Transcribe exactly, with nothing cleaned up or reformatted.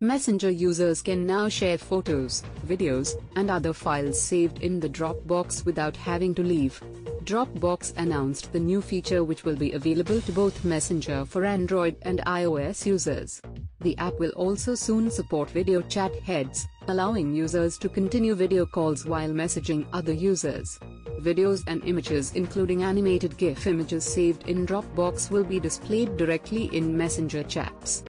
Messenger users can now share photos, videos, and other files saved in the Dropbox without having to leave. Dropbox announced the new feature, which will be available to both Messenger for Android and iOS users. The app will also soon support video chat heads, allowing users to continue video calls while messaging other users. Videos and images, including animated GIF images saved in Dropbox, will be displayed directly in Messenger chats.